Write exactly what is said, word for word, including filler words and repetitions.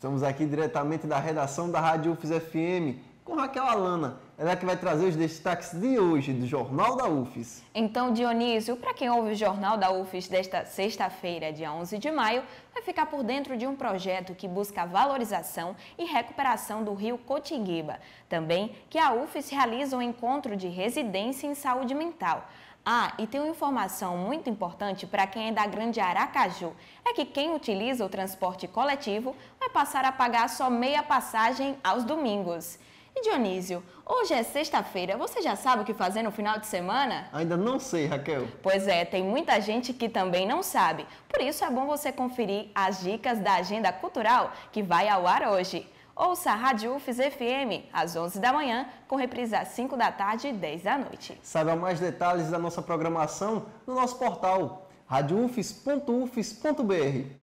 Estamos aqui diretamente da redação da Rádio U F S F M com Raquel Alana. Ela é que vai trazer os destaques de hoje do Jornal da U F S. Então, Dionísio, para quem ouve o Jornal da U F S desta sexta-feira, dia onze de maio, vai ficar por dentro de um projeto que busca a valorização e recuperação do rio Cotinguiba. Também que a U F S realiza um encontro de residência em saúde mental. Ah, e tem uma informação muito importante para quem é da Grande Aracaju, é que quem utiliza o transporte coletivo vai passar a pagar só meia passagem aos domingos. E Dionísio, hoje é sexta-feira, você já sabe o que fazer no final de semana? Ainda não sei, Raquel. Pois é, tem muita gente que também não sabe, por isso é bom você conferir as dicas da agenda cultural que vai ao ar hoje. Ouça a Rádio U F S F M às onze da manhã, com reprise às cinco da tarde e dez da noite. Saiba mais detalhes da nossa programação no nosso portal rádio u f s ponto u f s ponto b r.